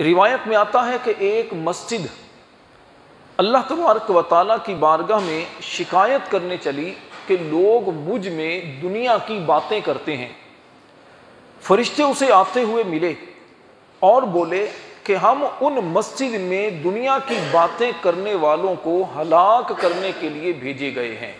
روایت میں آتا ہے کہ ایک مسجد اللہ تبارک و تعالیٰ کی بارگاہ میں شکایت کرنے چلی کہ لوگ مجھ میں دنیا کی باتیں کرتے ہیں۔ فرشتے اسے آتے ہوئے ملے اور بولے کہ ہم ان مسجد میں دنیا کی باتیں کرنے والوں کو ہلاک کرنے کے لیے بھیجے گئے ہیں۔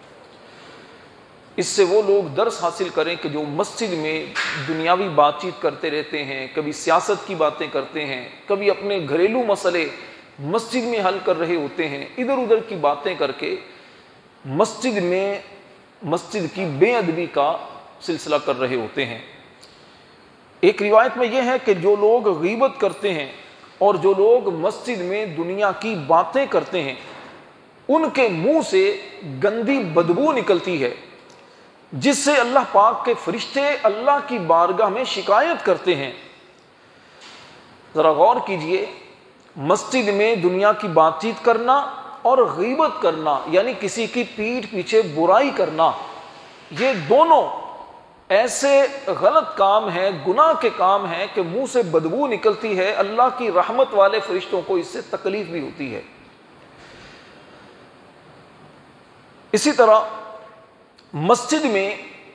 اس سے وہ لوگ درس حاصل کریں کہ جو مسجد میں دنیاوی بات چیت کرتے رہتے ہیں، کبھی سیاست کی باتیں کرتے ہیں، کبھی اپنے گھریلو مسئلے مسجد میں حل کر رہے ہوتے ہیں، ادھر ادھر کی باتیں کر کے مسجد میں مسجد کی بے ادبی کا سلسلہ کر رہے ہوتے ہیں۔ ایک روایت میں یہ ہے کہ جو لوگ غیبت کرتے ہیں اور جو لوگ مسجد میں دنیا کی باتیں کرتے ہیں ان کے منہ سے گندی بدبو نکلتی ہے، جس سے اللہ پاک کے فرشتے اللہ کی بارگاہ میں شکایت کرتے ہیں۔ ذرا غور کیجئے، مسجد میں دنیا کی بات چیت کرنا اور غیبت کرنا یعنی کسی کی پیٹھ پیچھے برائی کرنا، یہ دونوں ایسے غلط کام ہیں، گناہ کے کام ہیں کہ منہ سے بدبو نکلتی ہے۔ اللہ کی رحمت والے فرشتوں کو اس سے تکلیف بھی ہوتی ہے۔ اسی طرح مسجد میں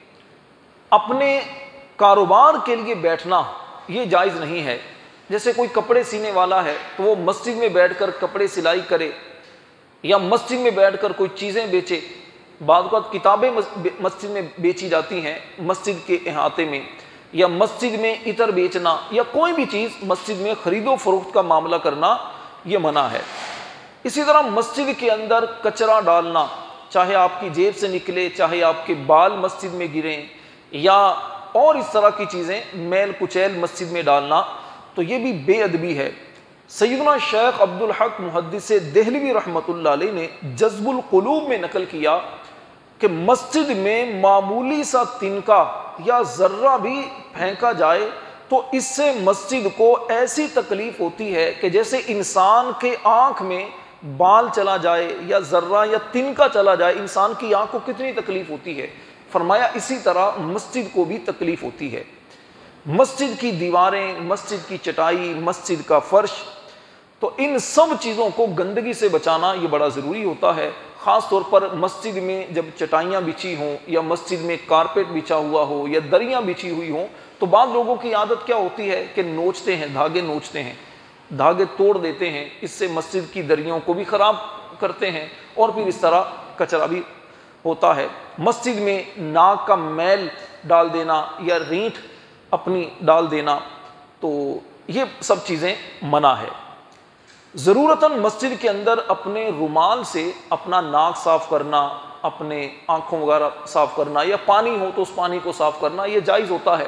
اپنے کاروبار کے لیے بیٹھنا یہ جائز نہیں ہے۔ جیسے کوئی کپڑے سینے والا ہے تو وہ مسجد میں بیٹھ کر کپڑے سلائی کرے یا مسجد میں بیٹھ کر کوئی چیزیں بیچے۔ بعض اوقات کتابیں مسجد میں بیچی جاتی ہیں مسجد کے احاطے میں، یا مسجد میں عطر بیچنا یا کوئی بھی چیز مسجد میں خرید و فروخت کا معاملہ کرنا یہ منع ہے۔ اسی طرح مسجد کے اندر کچرا ڈالنا، چاہے آپ کی جیب سے نکلے، چاہے آپ کے بال مسجد میں گریں یا اور اس طرح کی چیزیں میل کچیل مسجد میں ڈالنا، تو یہ بھی بے ادبی ہے۔ سیدنا شیخ عبدالحق محدث دہلوی رحمۃ اللہ علیہ نے جذب القلوب میں نقل کیا کہ مسجد میں معمولی سا تنکا یا ذرہ بھی پھینکا جائے تو اس سے مسجد کو ایسی تکلیف ہوتی ہے کہ جیسے انسان کے آنکھ میں بال چلا جائے یا ذرہ یا تنکا چلا جائے، انسان کی آنکھ کو کتنی تکلیف ہوتی ہے۔ فرمایا اسی طرح مسجد کو بھی تکلیف ہوتی ہے۔ مسجد کی دیواریں، مسجد کی چٹائی، مسجد کا فرش، تو ان سب چیزوں کو گندگی سے بچانا یہ بڑا ضروری ہوتا ہے۔ خاص طور پر مسجد میں جب چٹائیاں بچھی ہوں یا مسجد میں کارپیٹ بچھا ہوا ہو یا دریاں بچھی ہوئی ہوں تو بعض لوگوں کی عادت کیا ہوتی ہے کہ نوچتے ہیں، دھاگے نوچتے ہیں، دھاگے توڑ دیتے ہیں، اس سے مسجد کی دریوں کو بھی خراب کرتے ہیں اور پھر اس طرح کچرا بھی ہوتا ہے۔ مسجد میں ناک کا میل ڈال دینا یا رینٹ اپنی ڈال دینا، تو یہ سب چیزیں منع ہے۔ ضرورتاً مسجد کے اندر اپنے رومال سے اپنا ناک صاف کرنا، اپنے آنکھوں وغیرہ صاف کرنا یا پانی ہو تو اس پانی کو صاف کرنا یہ جائز ہوتا ہے۔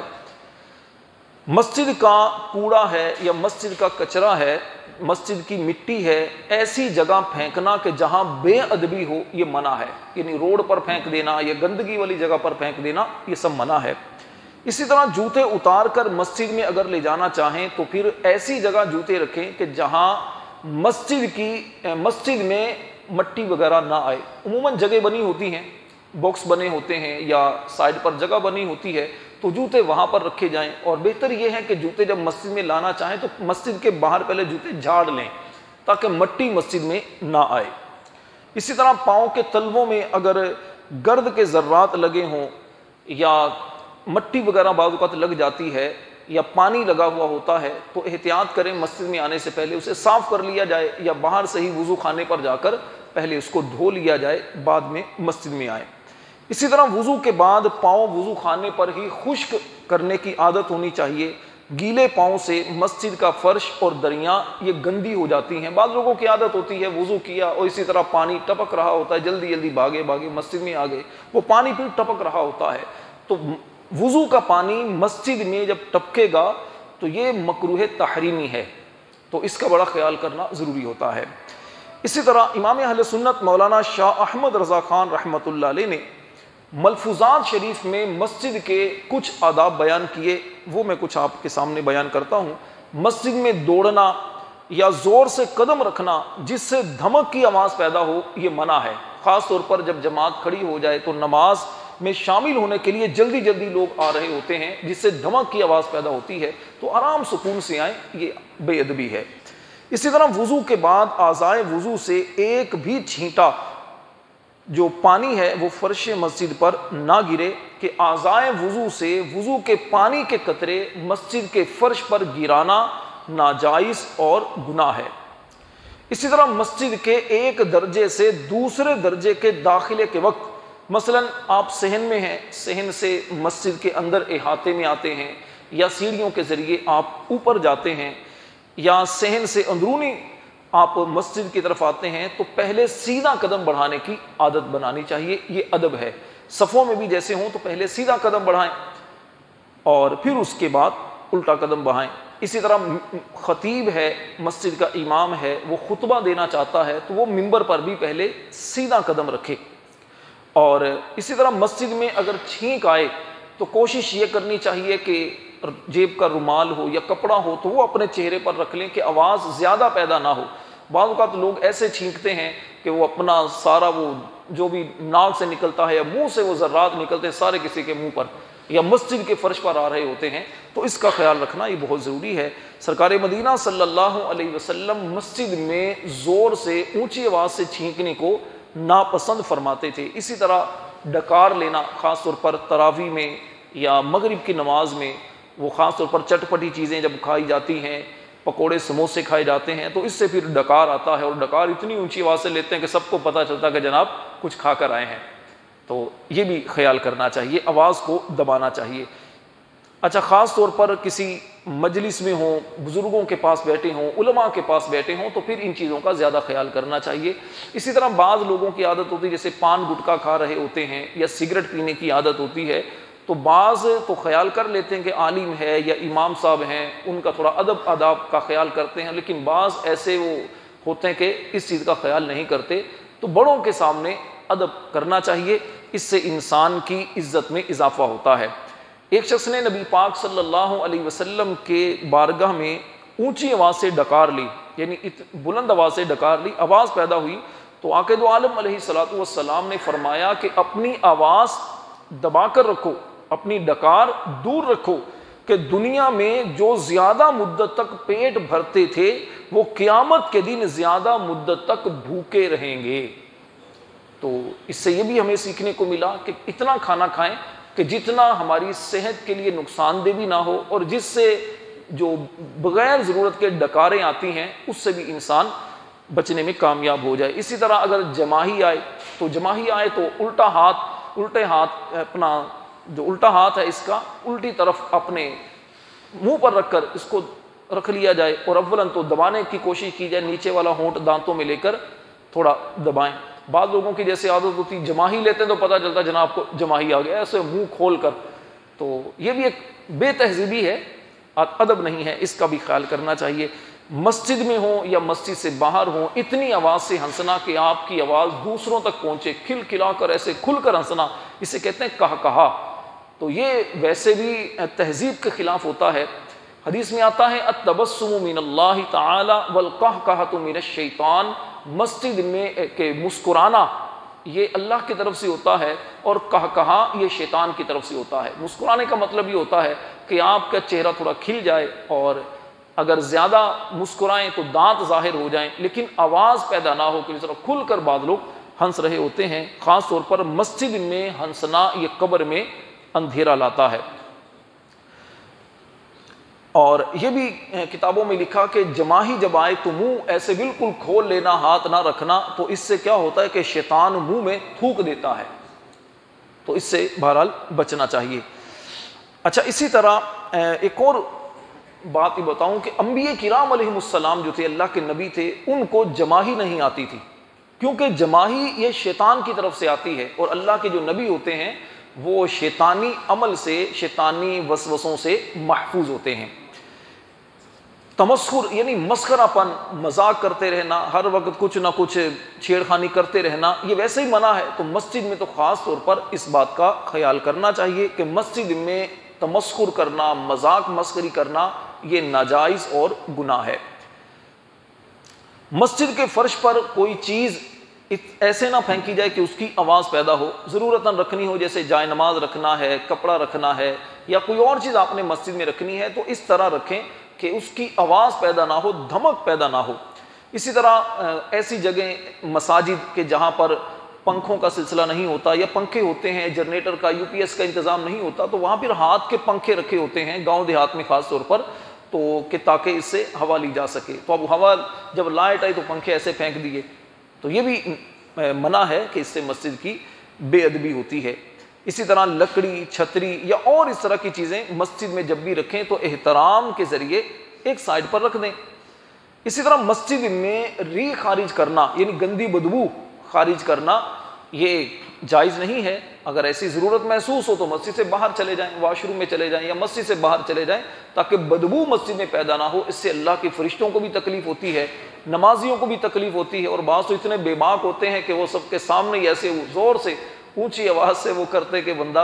مسجد کا کوڑا ہے یا مسجد کا کچرا ہے، مسجد کی مٹی ہے، ایسی جگہ پھینکنا کہ جہاں بے ادبی ہو یہ منع ہے، یعنی روڈ پر پھینک دینا یا گندگی والی جگہ پر پھینک دینا یہ سب منع ہے۔ اسی طرح جوتے اتار کر مسجد میں اگر لے جانا چاہیں تو پھر ایسی جگہ جوتے رکھیں کہ جہاں مسجد میں مٹی وغیرہ نہ آئے۔ عموماً جگہ بنی ہوتی ہیں، باکس بنے ہوتے ہیں یا سائڈ پر جگہ بنی ہوتی ہے تو جوتے وہاں پر رکھے جائیں، اور بہتر یہ ہے کہ جوتے جب مسجد میں لانا چاہیں تو مسجد کے باہر پہلے جوتے جھاڑ لیں تاکہ مٹی مسجد میں نہ آئے۔ اسی طرح پاؤں کے تلووں میں اگر گرد کے ذرات لگے ہوں یا مٹی وغیرہ بعض اوقات لگ جاتی ہے یا پانی لگا ہوا ہوتا ہے تو احتیاط کریں، مسجد میں آنے سے پہلے اسے صاف کر لیا جائے یا باہر سے ہی وضو خانے پر جا کر پہلے اس کو دھو لیا جائے، بعد میں مسجد میں آئے۔ اسی طرح وضو کے بعد پاؤں وضو خانے پر ہی خشک کرنے کی عادت ہونی چاہیے۔ گیلے پاؤں سے مسجد کا فرش اور دریاں یہ گندی ہو جاتی ہیں۔ بعض لوگوں کی عادت ہوتی ہے وضو کیا اور اسی طرح پانی ٹپک رہا ہوتا ہے، جلدی جلدی بھاگے مسجد میں آ گئے، وہ پانی پھر ٹپک رہا ہوتا ہے، تو وضو کا پانی مسجد میں جب ٹپکے گا تو یہ مکروہ تحریمی ہے، تو اس کا بڑا خیال کرنا ضروری ہوتا ہے۔ اسی طرح امام اہل سنت مولانا شاہ احمد رضا خان رحمۃ اللہ علیہ نے ملفوظات شریف میں مسجد کے کچھ آداب بیان کیے، وہ میں کچھ آپ کے سامنے بیان کرتا ہوں۔ مسجد میں دوڑنا یا زور سے قدم رکھنا جس سے دھمک کی آواز پیدا ہو یہ منع ہے، خاص طور پر جب جماعت کھڑی ہو جائے تو نماز میں شامل ہونے کے لیے جلدی جلدی لوگ آ رہے ہوتے ہیں جس سے دھمک کی آواز پیدا ہوتی ہے، تو آرام سکون سے آئیں، یہ بے ادبی ہے۔ اسی طرح وضو کے بعد اعضائے وضو سے ایک بھی چھینٹا جو پانی ہے وہ فرش مسجد پر نہ گرے، کہ اعضائے وضو سے وضو کے پانی کے قطرے مسجد کے فرش پر گرانا ناجائز اور گناہ ہے۔ اسی طرح مسجد کے ایک درجے سے دوسرے درجے کے داخلے کے وقت، مثلا آپ صحن میں ہیں، صحن سے مسجد کے اندر احاطے میں آتے ہیں، یا سیڑھیوں کے ذریعے آپ اوپر جاتے ہیں، یا صحن سے اندرونی آپ مسجد کی طرف آتے ہیں، تو پہلے سیدھا قدم بڑھانے کی عادت بنانی چاہیے، یہ ادب ہے۔ صفوں میں بھی جیسے ہوں تو پہلے سیدھا قدم بڑھائیں اور پھر اس کے بعد الٹا قدم بڑھائیں۔ اسی طرح خطیب ہے، مسجد کا امام ہے، وہ خطبہ دینا چاہتا ہے تو وہ منبر پر بھی پہلے سیدھا قدم رکھے۔ اور اسی طرح مسجد میں اگر چھینک آئے تو کوشش یہ کرنی چاہیے کہ جیب کا رومال ہو یا کپڑا ہو تو وہ اپنے چہرے پر رکھ لیں کہ آواز زیادہ پیدا نہ ہو۔ بعض اوقات لوگ ایسے چھینکتے ہیں کہ وہ اپنا سارا وہ جو بھی ناک سے نکلتا ہے یا منہ سے وہ ذرات نکلتے ہیں سارے کسی کے منہ پر یا مسجد کے فرش پر آ رہے ہوتے ہیں، تو اس کا خیال رکھنا یہ بہت ضروری ہے۔ سرکار مدینہ صلی اللہ علیہ وسلم مسجد میں زور سے اونچی آواز سے چھینکنے کو ناپسند فرماتے تھے۔ اسی طرح ڈکار لینا، خاص طور پر تراویح میں یا مغرب کی نماز میں، وہ خاص طور پر چٹپٹی چیزیں جب کھائی جاتی ہیں، پکوڑے سموسے کھائے جاتے ہیں، تو اس سے پھر ڈکار آتا ہے، اور ڈکار اتنی اونچی آواز سے لیتے ہیں کہ سب کو پتہ چلتا ہے کہ جناب کچھ کھا کر آئے ہیں، تو یہ بھی خیال کرنا چاہیے، آواز کو دبانا چاہیے۔ اچھا، خاص طور پر کسی مجلس میں ہوں، بزرگوں کے پاس بیٹھے ہوں، علماء کے پاس بیٹھے ہوں، تو پھر ان چیزوں کا زیادہ خیال کرنا چاہیے۔ اسی طرح بعض لوگوں کی عادت ہوتی ہے، جیسے پان گٹکا کھا رہے ہوتے ہیں یا سگریٹ پینے کی عادت ہوتی ہے، تو بعض تو خیال کر لیتے ہیں کہ عالم ہے یا امام صاحب ہیں، ان کا تھوڑا ادب آداب کا خیال کرتے ہیں، لیکن بعض ایسے وہ ہوتے ہیں کہ اس چیز کا خیال نہیں کرتے، تو بڑوں کے سامنے ادب کرنا چاہیے، اس سے انسان کی عزت میں اضافہ ہوتا ہے۔ ایک شخص نے نبی پاک صلی اللہ علیہ وسلم کے بارگاہ میں اونچی آواز سے ڈکار لی، یعنی بلند آواز سے ڈکار لی، آواز پیدا ہوئی، تو آقا دو عالم علیہ الصلوۃ والسلام نے فرمایا کہ اپنی آواز دبا کر رکھو، اپنی ڈکار دور رکھو، کہ دنیا میں جو زیادہ مدت تک پیٹ بھرتے تھے وہ قیامت کے دن زیادہ مدت تک بھوکے رہیں گے۔ تو اس سے یہ بھی ہمیں سیکھنے کو ملا کہ اتنا کھانا کھائیں کہ جتنا ہماری صحت کے لیے نقصان دہ بھی نہ ہو، اور جس سے جو بغیر ضرورت کے ڈکاریں آتی ہیں اس سے بھی انسان بچنے میں کامیاب ہو جائے۔ اسی طرح اگر جماہی آئے تو الٹے ہاتھ اپنا جو الٹا ہاتھ ہے اس کا الٹی طرف اپنے منہ پر رکھ کر اس کو رکھ لیا جائے، اور اولاً تو دبانے کی کوشش کی جائے، نیچے والا ہونٹ دانتوں میں لے کر تھوڑا دبائیں۔ بعض لوگوں کی جیسے عادت ہوتی، جماہی لیتے ہیں تو پتہ چلتا جناب کو جماہی آ گیا، ایسے منہ کھول کر، تو یہ بھی ایک بے تہذیبی ہے، ادب نہیں ہے، اس کا بھی خیال کرنا چاہیے۔ مسجد میں ہوں یا مسجد سے باہر ہوں، اتنی آواز سے ہنسنا کہ آپ کی آواز دوسروں تک پہنچے، کھل کھلا کر ایسے کھل کر ہنسنا، اسے کہتے ہیں قہقہا، تو یہ ویسے بھی تہذیب کے خلاف ہوتا ہے۔ حدیث میں آتا ہے التبسم من اللہ تعالی والقہقہۃ من الشیطان، مسجد میں کہ مسکرانا یہ اللہ کی طرف سے ہوتا ہے، اور قہقہا یہ شیطان کی طرف سے ہوتا ہے۔ مسکرانے کا مطلب یہ ہوتا ہے کہ آپ کا چہرہ تھوڑا کھل جائے، اور اگر زیادہ مسکرائیں تو دانت ظاہر ہو جائیں، لیکن آواز پیدا نہ ہو کہ اس طرح کھل کر بعض لوگ ہنس رہے ہوتے ہیں۔ خاص طور پر مسجد میں ہنسنا یہ قبر میں اندھیرا لاتا ہے۔ اور یہ بھی کتابوں میں لکھا کہ جماہی جب آئے تو منہ ایسے بالکل کھول لینا، ہاتھ نہ رکھنا، تو اس سے کیا ہوتا ہے کہ شیطان منہ میں تھوک دیتا ہے، تو اس سے بہرحال بچنا چاہیے۔ اچھا، اسی طرح ایک اور بات یہ بتاؤں کہ انبیاء کرام علیہ السلام جو تھے، اللہ کے نبی تھے، ان کو جماہی نہیں آتی تھی، کیونکہ جماہی یہ شیطان کی طرف سے آتی ہے، اور اللہ کے جو نبی ہوتے ہیں وہ شیطانی عمل سے، شیطانی وسوسوں سے محفوظ ہوتے ہیں۔ تمسخر یعنی مسخرہ پن، مذاق کرتے رہنا، ہر وقت کچھ نہ کچھ چھیڑخانی کرتے رہنا، یہ ویسے ہی منع ہے، تو مسجد میں تو خاص طور پر اس بات کا خیال کرنا چاہیے کہ مسجد میں تمسخر کرنا، مذاق مسخری کرنا یہ ناجائز اور گناہ ہے۔ مسجد کے فرش پر کوئی چیز ایسے نہ پھینکی جائے کہ اس کی آواز پیدا ہو، ضرورتاً رکھنی ہو، جیسے جائے نماز رکھنا ہے، کپڑا رکھنا ہے، یا کوئی اور چیز آپ نے مسجد میں رکھنی ہے تو اس طرح رکھیں کہ اس کی آواز پیدا نہ ہو، دھمک پیدا نہ ہو۔ اسی طرح ایسی جگہیں مساجد کے جہاں پر پنکھوں کا سلسلہ نہیں ہوتا، یا پنکھے ہوتے ہیں جنریٹر کا، یو پی ایس کا انتظام نہیں ہوتا، تو وہاں پھر ہاتھ کے پنکھے رکھے ہوتے ہیں گاؤں دیہات میں خاص طور پر، تو کہ تاکہ اس سے ہوا لی جا سکے۔ تو اب ہوا جب لائٹ آئی تو پنکھے ایسے پھینک دیے، تو یہ بھی منع ہے کہ اس سے مسجد کی بے ادبی ہوتی ہے۔ اسی طرح لکڑی، چھتری یا اور اس طرح کی چیزیں مسجد میں جب بھی رکھیں تو احترام کے ذریعے ایک سائڈ پر رکھ دیں۔ اسی طرح مسجد میں ری خارج کرنا، یعنی گندی بدبو خارج کرنا، یہ جائز نہیں ہے۔ اگر ایسی ضرورت محسوس ہو تو مسجد سے باہر چلے جائیں، واش روم میں چلے جائیں یا مسجد سے باہر چلے جائیں، تاکہ بدبو مسجد میں پیدا نہ ہو۔ اس سے اللہ کے فرشتوں کو بھی تکلیف ہوتی ہے، نمازیوں کو بھی تکلیف ہوتی ہے، اور بعض تو اتنے بے باک ہوتے ہیں کہ وہ سب کے سامنے ایسے زور سے اونچی آواز سے وہ کرتے کہ بندہ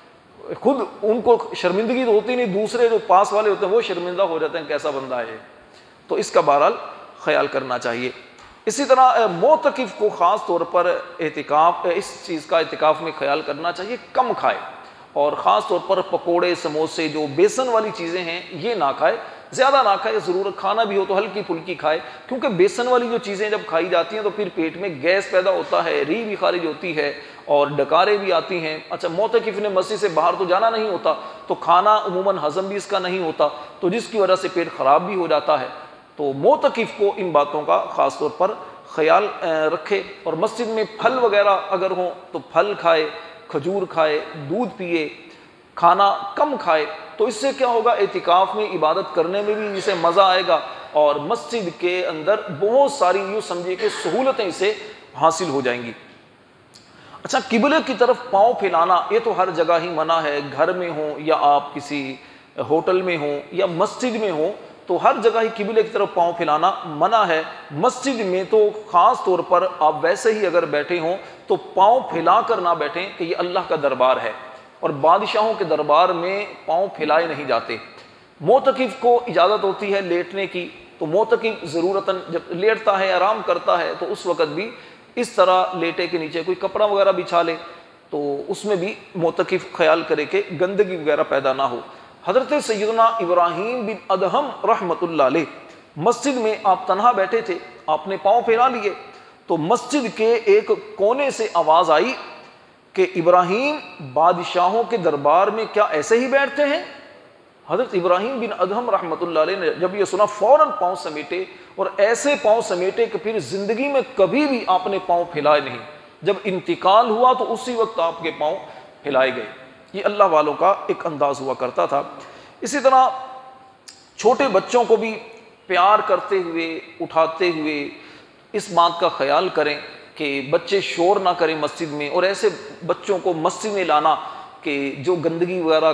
خود ان کو شرمندگی تو ہوتی نہیں، دوسرے جو پاس والے ہوتے ہیں وہ شرمندہ ہو جاتے ہیں کیسا بندہ ہے۔ تو اس کا بہرحال خیال کرنا چاہیے۔ اسی طرح معتکف کو خاص طور پر اعتکاف، اس چیز کا اعتکاف میں خیال کرنا چاہیے، کم کھائے، اور خاص طور پر پکوڑے، سموسے، جو بیسن والی چیزیں ہیں یہ نہ کھائے، زیادہ نہ کھائے، ضرورت کھانا بھی ہو تو ہلکی پھلکی کھائے، کیونکہ بیسن والی جو چیزیں جب کھائی جاتی ہیں تو پھر پیٹ میں گیس پیدا ہوتا ہے، ری بھی خارج ہوتی ہے اور ڈکاریں بھی آتی ہیں۔ اچھا، معتکف نے مسجد سے باہر تو جانا نہیں ہوتا، تو کھانا عموماً ہضم بھی اس کا نہیں ہوتا، تو جس کی وجہ سے پیٹ خراب بھی ہو جاتا ہے۔ تو معتکف کو ان باتوں کا خاص طور پر خیال رکھے، اور مسجد میں پھل وغیرہ اگر ہوں تو پھل کھائے، کھجور کھائے، دودھ پیے، کھانا کم کھائے، تو اس سے کیا ہوگا، اعتکاف میں عبادت کرنے میں بھی اسے مزہ آئے گا، اور مسجد کے اندر بہت ساری یوں سمجھے کہ سہولتیں اسے حاصل ہو جائیں گی۔ اچھا، قبلے کی طرف پاؤں پھیلانا یہ تو ہر جگہ ہی منع ہے، گھر میں ہوں یا آپ کسی ہوٹل میں ہوں یا مسجد میں ہوں، تو ہر جگہ ہی قبلے کی طرف پاؤں پھیلانا منع ہے۔ مسجد میں تو خاص طور پر آپ ویسے ہی اگر بیٹھے ہوں تو پاؤں پھیلا کر نہ بیٹھیں، کہ یہ اللہ کا دربار ہے، اور بادشاہوں کے دربار میں پاؤں پھیلائے نہیں جاتے۔ معتکف کو اجازت ہوتی ہے لیٹنے کی، تو معتکف ضرورتاً جب لیٹتا ہے، آرام کرتا ہے، تو اس وقت بھی اس طرح لیٹے کے نیچے کوئی کپڑا وغیرہ بچھا لے، تو اس میں بھی معتکف خیال کرے کہ گندگی وغیرہ پیدا نہ ہو۔ حضرت سیدنا ابراہیم بن ادہم رحمۃ اللہ علیہ، مسجد میں آپ تنہا بیٹھے تھے، آپ نے پاؤں پھیلا لیے، تو مسجد کے ایک کونے سے آواز آئی کہ ابراہیم بادشاہوں کے دربار میں کیا ایسے ہی بیٹھتے ہیں؟ حضرت ابراہیم بن ادہم رحمۃ اللہ علیہ نے جب یہ سنا فوراً پاؤں سمیٹے، اور ایسے پاؤں سمیٹے کہ پھر زندگی میں کبھی بھی آپ نے پاؤں پھیلائے نہیں۔ جب انتقال ہوا تو اسی وقت آپ کے پاؤں پھیلائے گئے۔ یہ اللہ والوں کا ایک انداز ہوا کرتا تھا۔ اسی طرح چھوٹے بچوں کو بھی پیار کرتے ہوئے، اٹھاتے ہوئے اس بات کا خیال کریں کہ بچے شور نہ کریں مسجد میں، اور ایسے بچوں کو مسجد میں لانا کہ جو گندگی وغیرہ،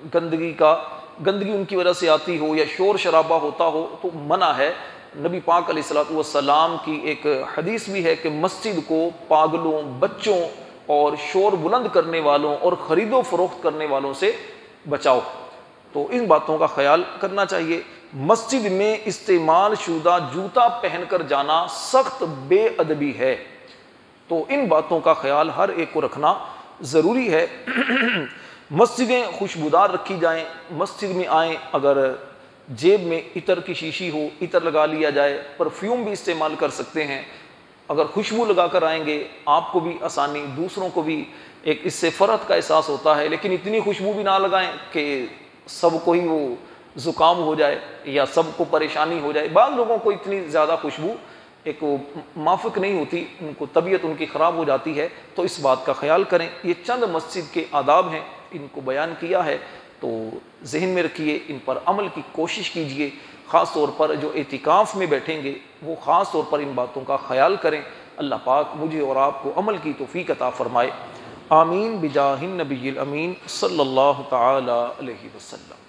گندگی ان کی وجہ سے آتی ہو یا شور شرابہ ہوتا ہو، تو منع ہے۔ نبی پاک علیہ الصلوۃ والسلام کی ایک حدیث بھی ہے کہ مسجد کو پاگلوں، بچوں اور شور بلند کرنے والوں اور خرید و فروخت کرنے والوں سے بچاؤ۔ تو ان باتوں کا خیال کرنا چاہیے۔ مسجد میں استعمال شدہ جوتا پہن کر جانا سخت بے ادبی ہے، تو ان باتوں کا خیال ہر ایک کو رکھنا ضروری ہے۔ مسجدیں خوشبودار رکھی جائیں، مسجد میں آئیں، اگر جیب میں عطر کی شیشی ہو عطر لگا لیا جائے، پرفیوم بھی استعمال کر سکتے ہیں۔ اگر خوشبو لگا کر آئیں گے آپ کو بھی آسانی، دوسروں کو بھی ایک اس سے فرحت کا احساس ہوتا ہے، لیکن اتنی خوشبو بھی نہ لگائیں کہ سب کو ہی وہ زکام ہو جائے یا سب کو پریشانی ہو جائے۔ بعض لوگوں کو اتنی زیادہ خوشبو ایک موافق نہیں ہوتی، ان کو طبیعت ان کی خراب ہو جاتی ہے، تو اس بات کا خیال کریں۔ یہ چند مسجد کے آداب ہیں، ان کو بیان کیا ہے، تو ذہن میں رکھیے، ان پر عمل کی کوشش کیجیے۔ خاص طور پر جو اعتکاف میں بیٹھیں گے وہ خاص طور پر ان باتوں کا خیال کریں۔ اللہ پاک مجھے اور آپ کو عمل کی توفیق عطا فرمائے۔ آمین بجاہ النبی الامین صلی اللہ تعالی علیہ وسلم۔